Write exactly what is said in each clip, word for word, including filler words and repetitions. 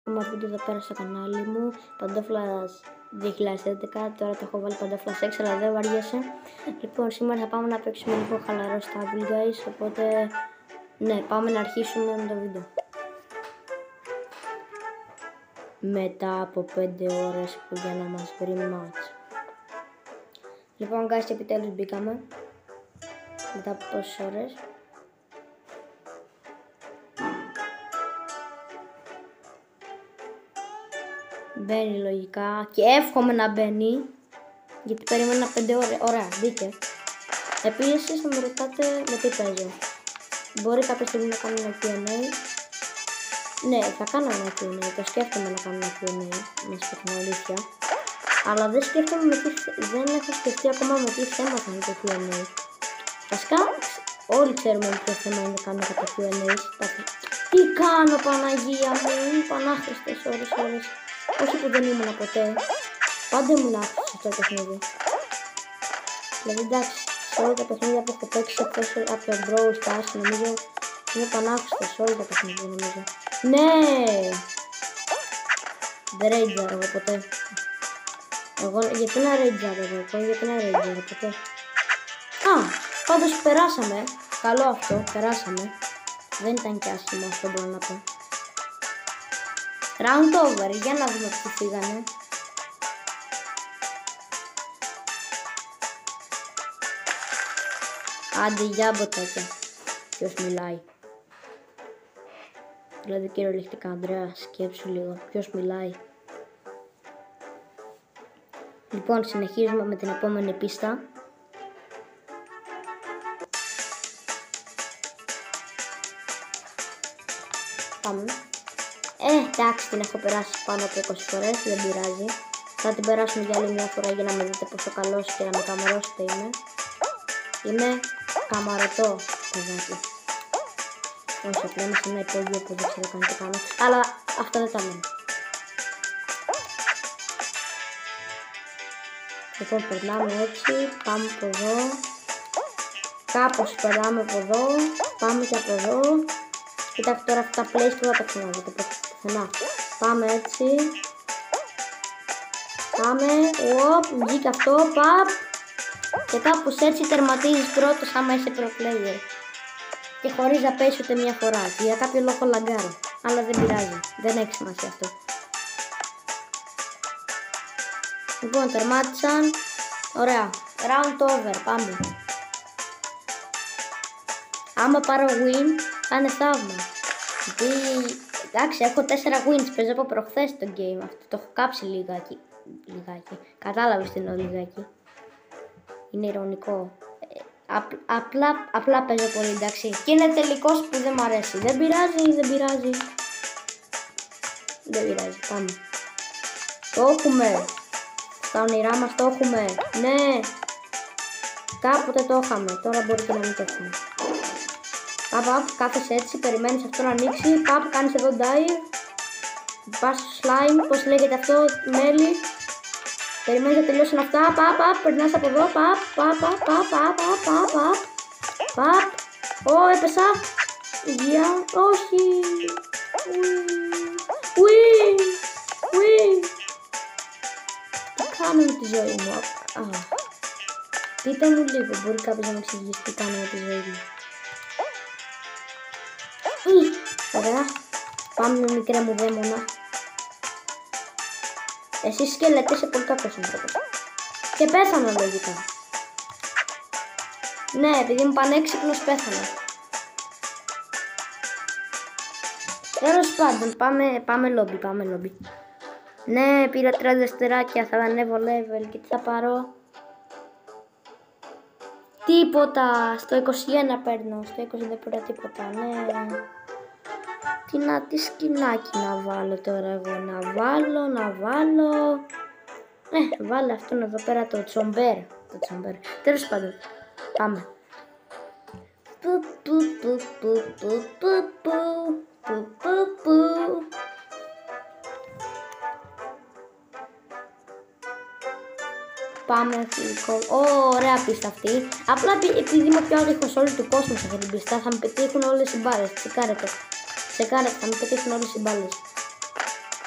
Ακόμα βίντεο εδώ πέρα στο κανάλι μου, Παντόφλας δύο χιλιάδες έντεκα, τώρα το έχω βάλει Παντόφλας έξι, αλλά δεν βαριέσαι. Λοιπόν, σήμερα θα πάμε να παίξουμε λίγο χαλαρό στα Apple guys, οπότε ναι, πάμε να αρχίσουμε με το βίντεο. Μετά από πέντε ώρες που για να μας βρει μάτς. Λοιπόν guys, επιτέλους μπήκαμε, μετά από πόσες ώρες. Μπαίνει λογικά και εύχομαι να μπαίνει, γιατί περίμενα πέντε ώρες. Ωραία, μπήκε. Επίσης θα με ρωτάτε με τι παίζω. Μπορεί κάποια στιγμή να κάνω ένα κιου εντ έι. Ναι, θα κάνω ένα κιου εντ έι, το σκέφτομαι να κάνω ένα κιου εντ έι, να σου πω την αλήθεια. Αλλά δεν σκέφτομαι με τι, δεν έχω σκεφτεί ακόμα με τι θέμα θα είναι το κιου εντ έι. Βασικά όλοι ξέρουμε με ποιο θέμα είναι να κάνουμε κάποια κιου εντ έι. Τι κάνω Παναγία μου, είναι πανάχρηστες ώρες ώρες. Όχι που δεν ήμουν ποτέ, πάντα ήμουν άχρηστος σε αυτό το παιχνίδι. Δηλαδή εντάξει, σε όλα τα παιχνίδια που έχω παίξει εκτός από το Brawl Stars νομίζω είναι πανάχρηστος σε όλα τα παιχνίδια νομίζω. Ναι! Δεν rager εγώ ποτέ. Εγώ, γιατί να rager εγώ, γιατί να rager ποτέ. Α, πάντως περάσαμε, καλό αυτό, περάσαμε. Δεν ήταν και άσχημο αυτό μπορώ να πω. Round over, για να δούμε που φύγανε. Άντε για μποτάκια. Ποιος μιλάει. Δηλαδή κυριολεκτικά Ανδρέα, σκέψου λίγο. Ποιος μιλάει. Λοιπόν, συνεχίζουμε με την επόμενη πίστα. Πάμε. Ε, εντάξει, την έχω περάσει πάνω από είκοσι φορές, δεν πειράζει. Θα την περάσουμε για άλλη μια φορά για να με δείτε πόσο καλός και να με καμαρώσετε είμαι. Είμαι καμαρωτό παιδάκι. Όχι, απλά είμαι σε ένα υπόγειο που δεν ξέρω καν τι κάνω. Αλλά αυτά δεν τα λέμε. Λοιπόν, περνάμε έτσι, πάμε από εδώ. Κάπως περνάμε από εδώ, πάμε και από εδώ. Κοιτάξτε τώρα αυτά τα plays που θα τα ξαναδείτε πουθενά. Πάμε έτσι. Πάμε. Οπ, βγήκε αυτό. Παπ. Και κάπως έτσι τερματίζεις πρώτος άμα είσαι pro player. Και χωρίς να πέσει ούτε μια φορά. Και για κάποιο λόγο λαγκάρω. Αλλά δεν πειράζει. Δεν έχει σημασία αυτό. Λοιπόν, τερμάτισαν. Ωραία. Round over. Πάμε. Άμα πάρω win, θα είναι θαύμα. Γιατί, εντάξει, έχω τέσσερα wins, παίζω από προχθές το game αυτό, το έχω κάψει λιγάκι, λιγάκι, κατάλαβες τι εννοώ λιγάκι, είναι ειρωνικό, ε, απ, απλά, απλά παίζω πολύ, εντάξει, και είναι τελικός που δεν μ' αρέσει, δεν πειράζει, δεν πειράζει, δεν πειράζει, πάμε, το έχουμε, στα όνειρά μας το έχουμε, ναι, κάποτε το είχαμε, τώρα μπορεί και να μην το έχουμε. Παπ, παπ, κάθεσαι έτσι, περιμένεις αυτό να ανοίξει. Παπ, κάνεις εδώ dive. Πας στο slime, πώς λέγεται αυτό, μέλι. Περιμένεις να τελειώσουν αυτά. Παπ, παπ, περνάς από εδώ. Παπ, παπ, παπ, παπ, παπ, παπ, παπ. Παπ, ω, έπεσα. Υγεία, όχι. Ουί, ουί. Τι κάνω με τη ζωή μου. Πείτε μου λίγο, μπορεί κάποιος να μου εξηγήσει τι κάνω με τη ζωή μου. Ωραία, πάμε με μικρέ μου δαίμονα. Εσύ σκελετέ είσαι πολύ κακός άνθρωπος. Και πέθανα λογικά. Ναι, επειδή είμαι πανέξυπνος πέθανα. Τέλος πάντων, πάμε, πάμε λόμπι, πάμε λόμπι. Ναι, πήρα τριάντα αστεράκια, θα ανέβω level και τι θα πάρω. Τίποτα, στο είκοσι ένα παίρνω, στο είκοσι δεν πήρα τίποτα, ναι. Τι να, τι σκηνάκι να βάλω τώρα εγώ, να βάλω, να βάλω. Ε, βάλε αυτόν εδώ πέρα το τσομπέρ, το τσομπέρ. Τέλος πάντων, πάμε. Που, που, που, που, που, που, που, που, που, που. Πάμε φιλικό. Ωραία πίστα αυτή. Απλά επειδή είμαι πιο άτυχος όλου του κόσμου σε αυτή την πίστα, θα με πετύχουν όλες οι μπάλες. Τσεκάρετε. Τσεκάρετε, θα με πετύχουν όλες οι μπάλες.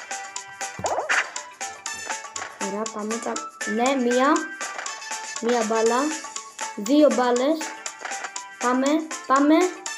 Ωραία, πάμε, πάμε. Ναι, μία. Μία μπάλα. Δύο μπάλες. Πάμε, πάμε.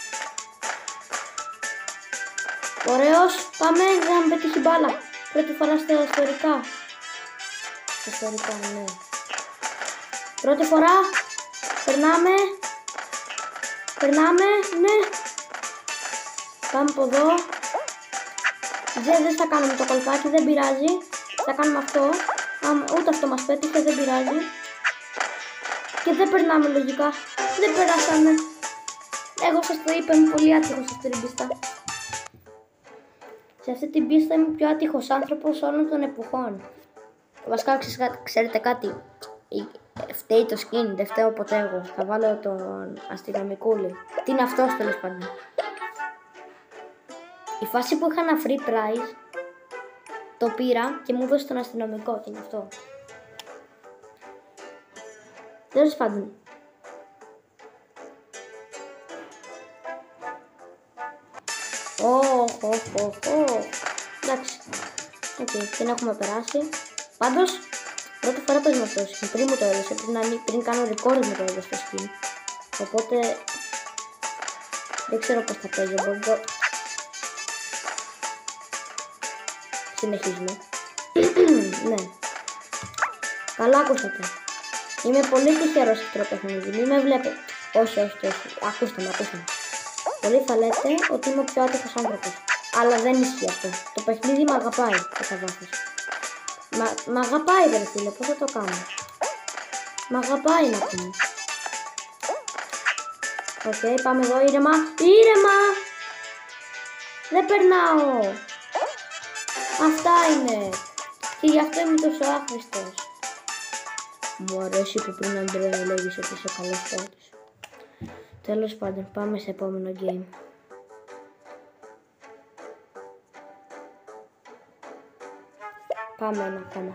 Ωραίος, πάμε, δεν μου πετύχει μπάλα. Πρώτη φορά στα ιστορικά. Στα ιστορικά, ναι. Πρώτη φορά. Περνάμε. Περνάμε, ναι. Πάμε από εδώ. Δεν, δεν θα κάνουμε το κολπάκι, δεν πειράζει. Θα κάνουμε αυτό. Άμα, ούτε αυτό μας πέτυχε, δεν πειράζει. Και δεν περνάμε λογικά. Δεν περάσαμε. Εγώ σας το είπα, είμαι πολύ άτυχος σε αυτή την πίστα. Σε αυτή την πίστα είμαι πιο άτυχος άνθρωπος όλων των εποχών. Βασικά ξέρετε κάτι. Φταίει το skin, δεν φταίω ποτέ εγώ. Θα βάλω τον αστυνομικούλη. Τι είναι αυτός τέλος πάντων. Η φάση που είχα ένα free prize, το πήρα και μου έδωσε τον αστυνομικό. Τι είναι αυτό. Τέλος πάντων. Ωχ, ωχ, ωχ, ωχ. Εντάξει. Οκ, την έχουμε περάσει. Πάντως, πρώτη φορά παίζουμε αυτό το skin. Πριν μου το έδωσε, πριν, πριν κάνω record μου το έδωσε το skin. Οπότε, δεν ξέρω πώς θα παίζει. Μπορώ... Συνεχίζουμε. Ναι. Καλά ακούσατε. Είμαι πολύ τυχερός σε αυτό το παιχνίδι. Μην με βλέπετε. Όχι, όχι, όχι. Ακούστε με, ακούστε με. Πολλοί θα λέτε ότι είμαι ο πιο άτυχος άνθρωπος. Αλλά δεν ισχύει αυτό. Το παιχνίδι με αγαπάει κατά βάθος. Μ' αγαπάει ρε φίλε, πώς θα το κάνω. Μ' αγαπάει να πούμε. Οκ, okay, πάμε εδώ, ήρεμα. Ήρεμα! Δεν περνάω. Αυτά είναι. Και γι' αυτό είμαι τόσο άχρηστος. Μου αρέσει που πριν Αντρέα λέγεις ότι είσαι καλός παίκτης. Τέλος πάντων, πάμε σε επόμενο game. Πάμε ένα ακόμα.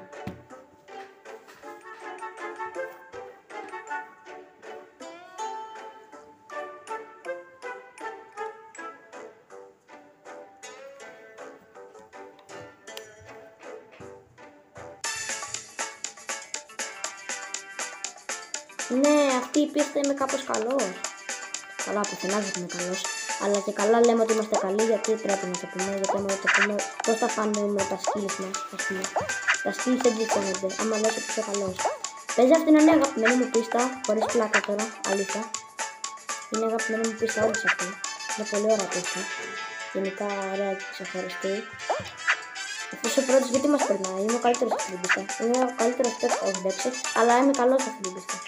Ναι, αυτή η πίστα είμαι κάπως καλός. Καλά, πουθενά δεν είμαι καλός. Αλλά και καλά λέμε ότι είμαστε καλοί, γιατί πρέπει να το πούμε. Γιατί άμα το πούμε, πώς θα φανούμε τα skills μας, ας πούμε. Τα skills δεν φαίνονται, άμα λες ότι είσαι καλός. Παίζει αυτή να είναι αγαπημένη μου πίστα, χωρίς πλάκα τώρα, αλήθεια. Είναι αγαπημένη μου πίστα όλη αυτή. Είναι πολύ ωραία πίστα. Γενικά ωραία και ξεχωριστή. Αυτός ο πρώτος γιατί μας περνάει, είμαι ο καλύτερος σε αυτή την πίστα. Είμαι ο καλύτερος παίκτης, όχι εντάξει, αλλά είμαι καλός σε αυτή την πίστα.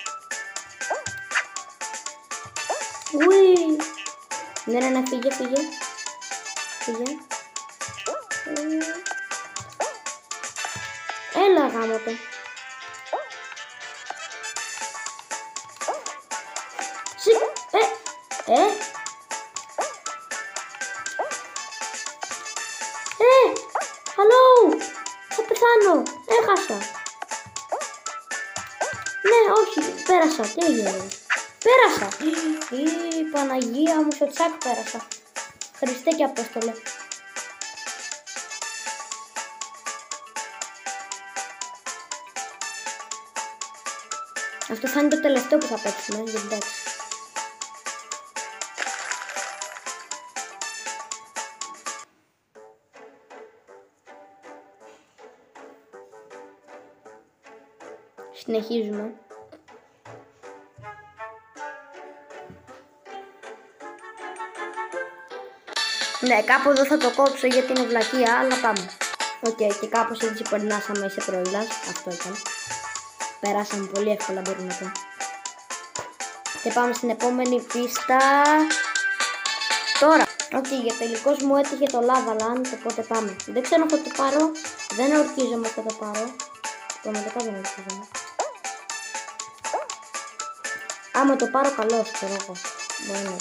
Ουί! Ναι, ναι, ναι, φύγε, φύγε. Φύγε. Έλα, γάμο το. Συ... Ε! Ε! Ε! Hello! Θα πεθάνω! Έχασα! Ναι, όχι, πέρασα. Τι έγινε? Πέρασα! Η Παναγία μου, στο τσάκ πέρασα. Χριστέ και Απόστολε. Αυτό θα είναι το τελευταίο που θα παίξουμε, γιατί εντάξει. Συνεχίζουμε. Ναι, κάπου εδώ θα το κόψω γιατί είναι βλακεία, αλλά πάμε. Οκ, okay, και κάπως έτσι περνάσαμε σε προήλας. Αυτό ήταν. Περάσαμε πολύ εύκολα, μπορούμε να πω. Και πάμε στην επόμενη πίστα. Τώρα. Οκ, okay, για τελικός μου έτυχε το Lava Land, οπότε πάμε. Δεν ξέρω αν θα το πάρω. Δεν ορκίζομαι ότι θα το πάρω. Πραγματικά δεν ορκίζομαι. Άμα το πάρω καλώς, ξέρω εγώ. Μπορεί να.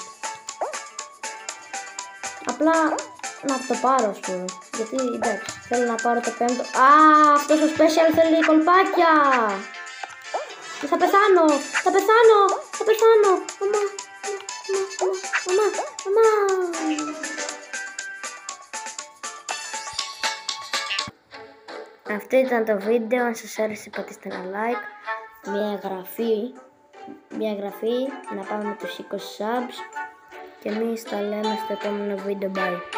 Απλά να το πάρω, ας πούμε. Γιατί εντάξει, θέλω να πάρω το πέμπτο. Α, αυτός ο special θέλει κολπάκια. Και θα πεθάνω, θα πεθάνω, θα πεθάνω. Μαμά, μαμά, μαμά, μαμά. Αυτό ήταν το βίντεο. Αν σας άρεσε πατήστε ένα like, μια εγγραφή, μια εγγραφή, να πάμε με τους είκοσι subs και εμείς τα λέμε στο επόμενο βίντεο. Bye.